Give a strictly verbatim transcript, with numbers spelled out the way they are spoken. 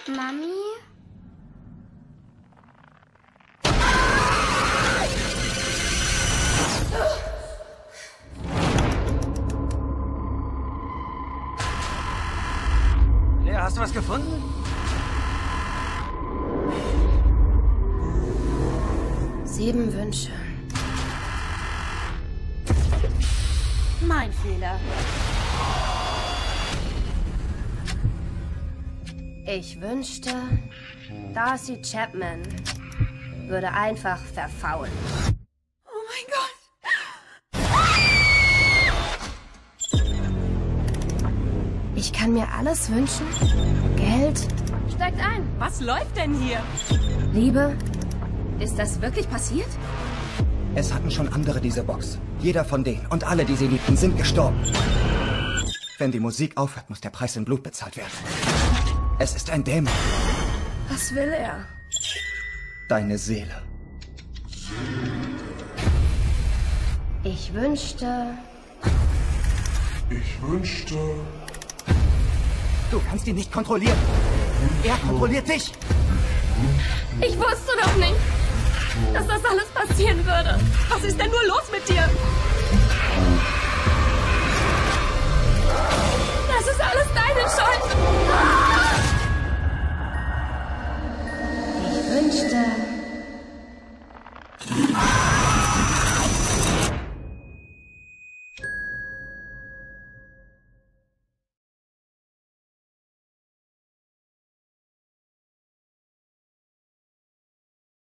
Mami? Lea, hast du was gefunden? Sieben Wünsche. Mein Fehler. Ich wünschte, Darcy Chapman würde einfach verfaulen. Oh mein Gott. Ich kann mir alles wünschen. Geld. Steigt ein. Was läuft denn hier? Liebe. Ist das wirklich passiert? Es hatten schon andere diese Box. Jeder von denen und alle, die sie liebten, sind gestorben. Wenn die Musik aufhört, muss der Preis in Blut bezahlt werden. Es ist ein Dämon. Was will er? Deine Seele. Ich wünschte... Ich wünschte... Du kannst ihn nicht kontrollieren. Er kontrolliert dich. Ich wusste doch nicht, dass das alles passieren würde. Was ist denn nur los mit dir?